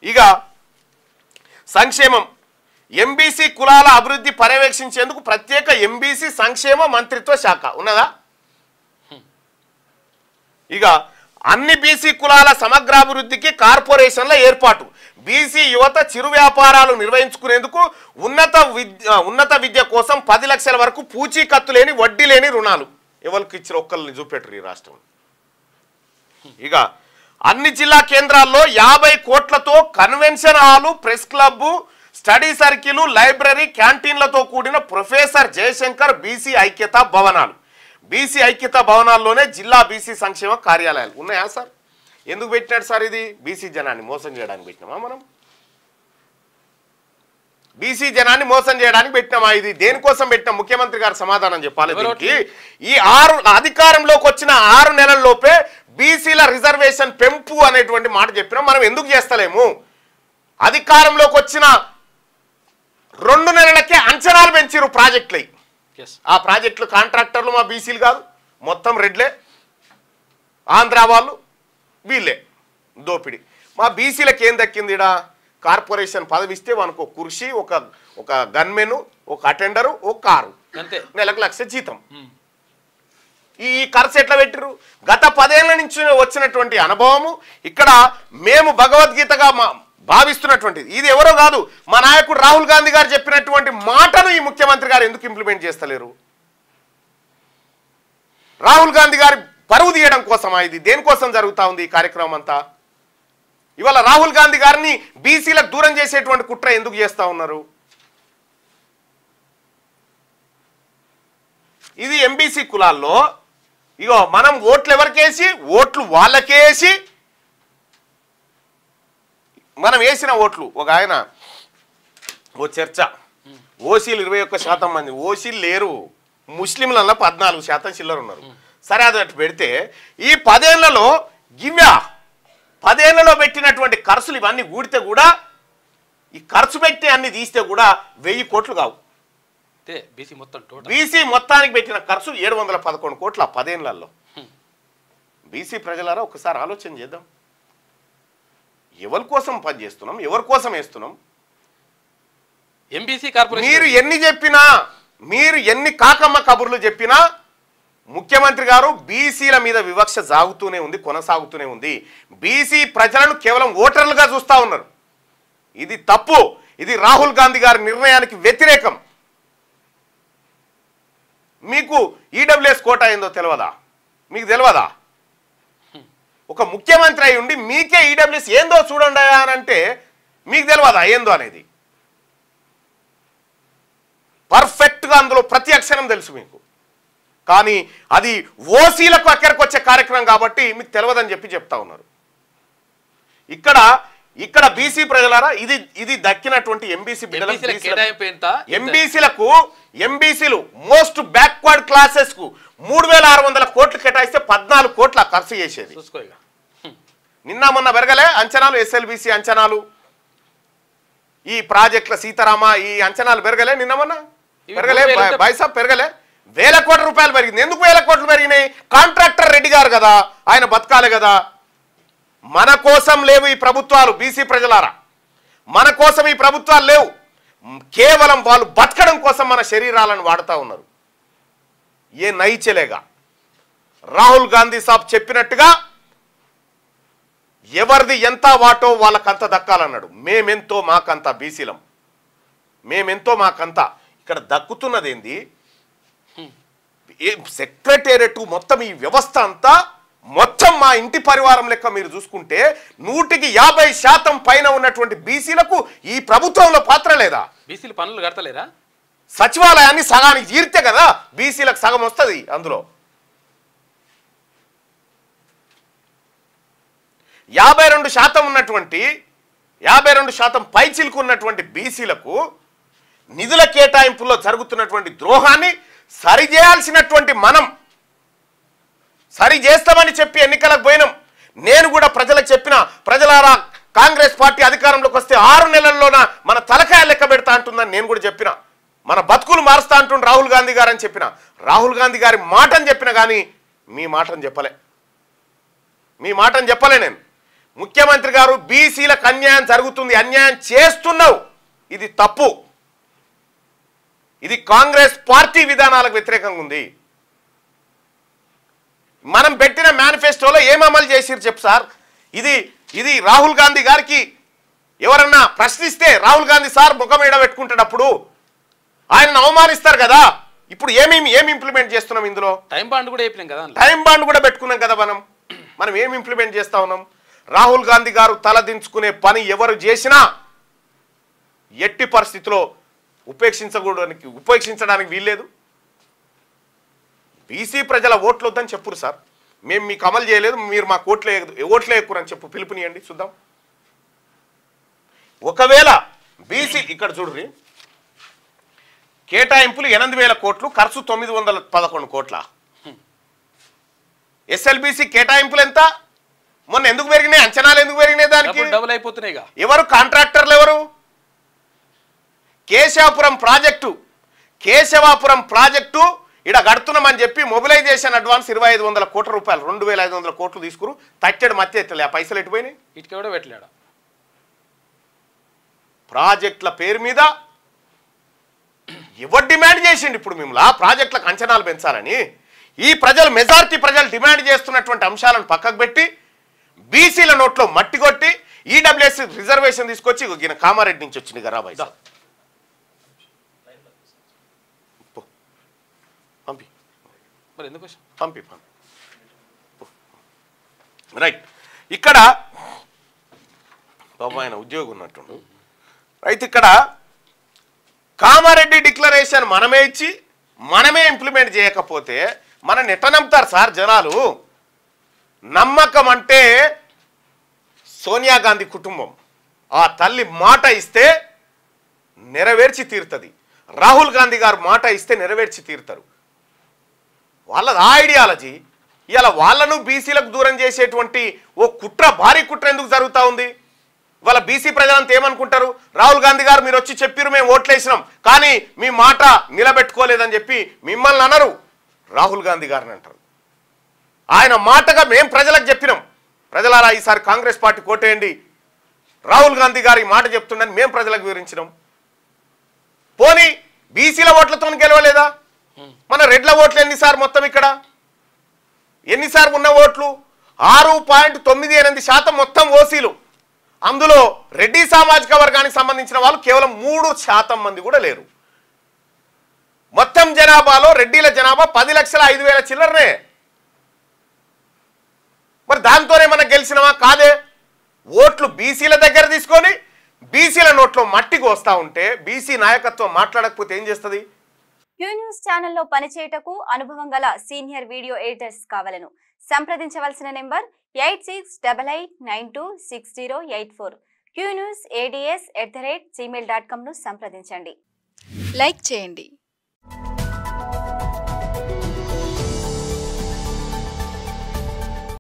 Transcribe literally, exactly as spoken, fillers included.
ఇక సంక్షేమం ఎంబీసీ కులాల అభివృద్ధి పర్యవేక్షించేందుకు ప్రత్యేక ఎంబీసీ సంక్షేమ మంత్రిత్వ శాఖ ఉన్నదా? ఇక అన్ని బీసీ కులాల సమగ్రాభివృద్ధికి కార్పొరేషన్ల ఏర్పాటు, బీసీ యువత చిరు వ్యాపారాలు నిర్వహించుకునేందుకు ఉన్నత విద్య ఉన్నత విద్య కోసం పది లక్షల వరకు పూచీకత్తు లేని వడ్డీ లేని రుణాలు. ఎవరికి ఇచ్చిన ఒక్కరిని చూపెట్టరు ఈ రాష్ట్రం. ఇక అన్ని జిల్లా కేంద్రాల్లో యాభై కోట్లతో convention hall, press club, study circle, library, క్యాంటీన్లతో కూడిన ప్రొఫెసర్ జయశంకర్ బీసీ ఐక్యతా భవనాలు. బీసీ ఐక్యతా భవనాల్లోనే జిల్లా బీసీ సంక్షేమ కార్యాలయాలు ఉన్నాయా సార్? ఎందుకు పెట్టినాడు సార్? ఇది బీసీ జనాన్ని మోసం చేయడానికి పెట్టినామా మనం? బీసీ జనాన్ని మోసం చేయడానికి పెట్టినామా? ఇది దేనికోసం పెట్టినాం? ముఖ్యమంత్రి గారు సమాధానం చెప్పాలి దీనికి. ఈ ఆరు అధికారంలోకి వచ్చిన ఆరు నెలల్లోపే బీసీల రిజర్వేషన్ పెంపు అనేటువంటి మాట చెప్పినాం. మనం ఎందుకు చేస్తలేము? అధికారంలోకి వచ్చిన రెండు నెలలకే అంచనాలు పెంచారు ప్రాజెక్టులు. ఆ ప్రాజెక్టులు కాంట్రాక్టర్లు మా బీసీలు కాదు, మొత్తం రెడ్లే, ఆంధ్ర వాళ్ళు వీళ్ళే దోపిడి. మా బీసీలకు ఏం దక్కింది? ఇడా కార్పొరేషన్ పదవి ఇస్తే మనకు కుర్చీ, ఒక ఒక గన్మెను, ఒక అటెండరు, ఒక కారు, నెలకు లక్ష జీతం. ఈ ఖర్చు ఎట్లా పెట్టిరు? గత పదేళ్ల నుంచి వచ్చినటువంటి అనుభవము ఇక్కడ మేము భగవద్గీతగా భావిస్తున్నటువంటిది. ఇది ఎవరో కాదు, మా నాయకుడు రాహుల్ గాంధీ గారు చెప్పినటువంటి మాటను ఈ ముఖ్యమంత్రి గారు ఎందుకు ఇంప్లిమెంట్ చేస్తలేరు? రాహుల్ గాంధీ గారి పరువు తీయడం కోసమా? ఇది దేనికోసం జరుగుతూ ఉంది ఈ కార్యక్రమం అంతా? ఇవాళ రాహుల్ గాంధీ గారిని బీసీలకు దూరం చేసేటువంటి కుట్ర ఎందుకు చేస్తూ ఉన్నారు? ఇది ఎంబీసీ కులాల్లో ఇగో మనం ఓట్లు ఎవరికేసి, ఓట్లు వాళ్ళకేసి, మనం వేసిన ఓట్లు ఒక ఆయన ఓ చర్చ, ఓసీలు ఇరవై ఒక్క శాతం మంది, ఓసీలు లేరు, ముస్లింలలో పద్నాలుగు శాతం చిల్లర ఉన్నారు. సరే అది అటు పెడితే ఈ పదేళ్లలో గివ్యా పదేళ్లలో పెట్టినటువంటి ఖర్చులు ఇవన్నీ ఊడితే కూడా, ఈ ఖర్చు పెట్టి అన్ని తీస్తే కూడా వెయ్యి కోట్లు కావు. బీసీ మొత్తం బీసీ మొత్తానికి పెట్టిన ఖర్చు ఏడు వందల పదకొండు కోట్ల పదేళ్లలో. బీసీ ప్రజలారా ఒకసారి ఆలోచన చేద్దాం. ఎవరి కోసం పనిచేస్తున్నాం, ఎవరి కోసం వేస్తున్నాం? ఎంబీసీ కార్పొరేషన్ మీరు ఎన్ని చెప్పినా, మీరు ఎన్ని కాకమ్మ కబుర్లు చెప్పినా ముఖ్యమంత్రి గారు బీసీల మీద వివక్ష సాగుతూనే ఉంది, కొనసాగుతూనే ఉంది. బీసీ ప్రజలను కేవలం ఓటర్లుగా చూస్తూ ఉన్నారు. ఇది తప్పు. ఇది రాహుల్ గాంధీ గారి నిర్ణయానికి వ్యతిరేకం. మీకు ఈడబ్ల్యూఎస్ కోటా ఏందో తెలియదా? మీకు తెలియదా? ఒక ముఖ్యమంత్రి అయి ఉండి మీకే ఈడబ్ల్యూఎస్ ఏందో చూడండి అని అంటే మీకు తెలియదా ఏందో అనేది? పర్ఫెక్ట్గా అందులో ప్రతి అక్షరం తెలుసు మీకు. కానీ అది ఓసీలకు అక్కడికి వచ్చే కార్యక్రమం కాబట్టి మీకు తెలియదని చెప్పి చెప్తా ఉన్నారు. ఇక్కడ ఇక్కడ బీసీ ప్రజలారా ఇది ఇది దక్కినటువంటి ఎంబీసీ ఎంబీసీలకు ఎంబీసీలు మోస్ట్ బ్యాక్వర్డ్ క్లాసెస్ కు మూడు వేల ఆరు వందల కోట్లు కేటాయిస్తే పద్నాలుగు కోట్ల ఖర్చు చేసేది. నిన్న మొన్న పెరగలే అంచనాలు, ఎస్ఎల్బీసీ అంచనాలు, ఈ ప్రాజెక్టుల సీతారామ ఈ అంచనాలు పెరగలే నిన్న మొన్న పెరగలే బైసా పెరగలే వేల కోట్ల రూపాయలు పెరిగింది. ఎందుకు వేల కోట్లు పెరిగినాయి? కాంట్రాక్టర్ రెడ్డి గారు కదా, ఆయన బతకాలి కదా. మన కోసం లేవు ఈ ప్రభుత్వాలు. బీసీ ప్రజలారా, మన కోసం ఈ ప్రభుత్వాలు లేవు. కేవలం వాళ్ళు బతకడం కోసం మన శరీరాలను వాడుతూ ఉన్నారు. ఏ నైచలేగా రాహుల్ గాంధీ సాబ్ చెప్పినట్టుగా ఎవరిది ఎంత వాటో వాళ్ళకంత దక్కాలన్నాడు. మేమెంతో మాకంత బీసీలం, మేమెంతో మాకంత. ఇక్కడ దక్కుతున్నది ఏంది? సెక్రటేరియట్ మొత్తం ఈ వ్యవస్థ అంతా మొత్తం మా ఇంటి పరివారం లెక్క మీరు చూసుకుంటే నూటికి యాభై శాతం పైన ఉన్నటువంటి బీసీలకు ఈ ప్రభుత్వంలో పాత్ర లేదా? బీసీలు పనులు కడతలేరా? సచివాలయాన్ని సగానికి తీరితే కదా బీసీలకు సగం వస్తుంది. అందులో యాభై రెండు శాతం ఉన్నటువంటి యాభై రెండు శాతం పైచిలకు ఉన్నటువంటి బీసీలకు నిధుల కేటాయింపుల్లో జరుగుతున్నటువంటి ద్రోహాన్ని సరిచేయాల్సినటువంటి మనం సరి చేస్తామని చెప్పి ఎన్నికలకు పోయినాం. నేను కూడా ప్రజలకు చెప్పిన, ప్రజలారా కాంగ్రెస్ పార్టీ అధికారంలోకి వస్తే ఆరు నెలల్లోన మన తలకాయ లెక్క పెడతా అంటుందని నేను కూడా చెప్పిన. మన బతుకులు మారుస్తా అంటుండు రాహుల్ గాంధీ గారు అని చెప్పిన. రాహుల్ గాంధీ గారి మాటని చెప్పిన కానీ మీ మాటని చెప్పలే. మీ మాటని చెప్పలే నేను. ముఖ్యమంత్రి గారు బీసీలకు అన్యాయం జరుగుతుంది, అన్యాయం చేస్తున్నావు, ఇది తప్పు, ఇది కాంగ్రెస్ పార్టీ విధానాలకు వ్యతిరేకంగా ఉంది. మనం పెట్టిన మేనిఫెస్టోలో ఏం అమలు చేసిరు చెప్పు సార్. ఇది ఇది రాహుల్ గాంధీ గారికి ఎవరన్నా ప్రశ్నిస్తే రాహుల్ గాంధీ సార్ ముఖం ఏడ పెట్టుకుంటాడప్పుడు ఆయనను అవమానిస్తారు కదా. ఇప్పుడు ఏమి ఏమి ఇంప్లిమెంట్ చేస్తున్నాం ఇందులో? టైం బాండ్ కూడా అయిపోయినాం కదా, టైం బాండ్ కూడా పెట్టుకున్నాం కదా. మనం మనం ఏం ఇంప్లిమెంట్ చేస్తా ఉన్నాం? రాహుల్ గాంధీ గారు తలదించుకునే పని ఎవరు చేసినా ఎట్టి పరిస్థితిలో ఉపేక్షించకూడడానికి ఉపేక్షించడానికి వీల్లేదు. బీసీ ప్రజల ఓట్లు వద్దని చెప్పురు సార్, మేము మీకు అమలు చేయలేదు, మీరు మాకు ఓట్లే ఓట్లే ఎక్కురని చెప్పు, పిలుపునియండి చూద్దాం. ఒకవేళ బీసీ ఇక్కడ చూడ్రి, కేటాయింపులు ఎనిమిది వేల కోట్లు, ఖర్చు తొమ్మిది వందల పదకొండు కోట్ల. ఎస్ఎల్బీసీ కేటాయింపులు ఎంత? మొన్న ఎందుకు పెరిగినాయి? అంచనాలు ఎందుకు పెరిగినాయి? దానికి డబుల్ అయిపోతున్నాయి. ఎవరు కాంట్రాక్టర్లు? ఎవరు? కేశవాపురం ప్రాజెక్టు కేశవాపురం ప్రాజెక్టు ఇక్కడ కడుతున్నామని చెప్పి మొబిలైజేషన్ అడ్వాన్స్ ఇరవై ఐదు వందల కోట్ల రూపాయలు, రెండు వేల ఐదు వందల కోట్లు తీసుకురు, తట్టెడు మధ్య ఎత్తలే. ఆ పైసలు ఎటుపోయినాయి? ఇటుక కూడా పెట్టలేడు. ప్రాజెక్టుల పేరు మీద ఎవరు డిమాండ్ చేసిండు ఇప్పుడు మిమ్మల్ని ఆ ప్రాజెక్టులకు అంచనాలు పెంచాలని? ఈ ప్రజలు, మెజారిటీ ప్రజలు డిమాండ్ చేస్తున్నటువంటి అంశాలను పక్కకు పెట్టి బీసీల నోట్లో మట్టి కొట్టి ఈడబ్ల్యూఎస్ రిజర్వేషన్ తీసుకొచ్చి ఈయన కామారెడ్డి నుంచి వచ్చింది గరాబాయ్ పంపి మరి ఎందుకు పంపి పంపి రైట్. ఇక్కడ బాబు ఆయన ఉద్యోగం ఉన్నట్టుండు. రైట్, ఇక్కడ కామారెడ్డి డిక్లరేషన్ మనమే ఇచ్చి మనమే ఇంప్లిమెంట్ చేయకపోతే మనం ఎట్లా నమ్ముతారు సార్ జనాలు? నమ్మకం అంటే సోనియా గాంధీ కుటుంబం, ఆ తల్లి మాట ఇస్తే నెరవేర్చి తీరుతుంది. రాహుల్ గాంధీ గారు మాట ఇస్తే నెరవేర్చి తీరుతారు. వాళ్ళ ఆ ఐడియాలజీ ఇలా వాళ్ళను బీసీలకు దూరం చేసేటువంటి ఓ కుట్ర, భారీ కుట్ర ఎందుకు జరుగుతూ ఉంది? వాళ్ళ బీసీ ప్రజలంతా ఏమనుకుంటారు? రాహుల్ గాంధీ గారు మీరు వచ్చి చెప్పారు, మేము ఓట్లేసినాం, కానీ మీ మాట నిలబెట్టుకోలేదని చెప్పి మిమ్మల్ని అనరు, రాహుల్ గాంధీ గారిని అంటారు. ఆయన మాటగా మేము ప్రజలకు చెప్పినాం, ప్రజలారా ఈసారి కాంగ్రెస్ పార్టీ కోటేయండి, రాహుల్ గాంధీ గారి మాట చెప్తుండని మేము ప్రజలకు వివరించినాం. పోనీ బీసీల ఓట్లతో గెలవలేదా? మన రెడ్ల ఓట్లు ఎన్నిసార్లు మొత్తం ఇక్కడ ఎన్నిసార్లు ఉన్న ఓట్లు? ఆరు పాయింట్ తొమ్మిది ఎనిమిది శాతం మొత్తం ఓసీలు. అందులో రెడ్డి సామాజిక వర్గానికి సంబంధించిన వాళ్ళు కేవలం మూడు శాతం మంది కూడా లేరు. మొత్తం జనాభాలో రెడ్డిల జనాభా పది లక్షల ఐదు వేల చిల్లరనే. మరి దాంతోనే మనం గెలిచినవా? కాదే. ఓట్లు బీసీల దగ్గర తీసుకొని బీసీల నోట్లో మట్టికి వస్తూ ఉంటే బీసీ నాయకత్వం మాట్లాడకపోతే ఏం చేస్తుంది? క్యూ న్యూస్ ఛానల్లో పనిచేయటకు అనుభవం గల సీనియర్ వీడియో ఎడిటర్స్ కావాలను సంప్రదించవలసిన number eight six double eight nine two six zero eight four. Q news ads at the rate gmail dot com ను సంప్రదించండి. లైక్ చేయండి,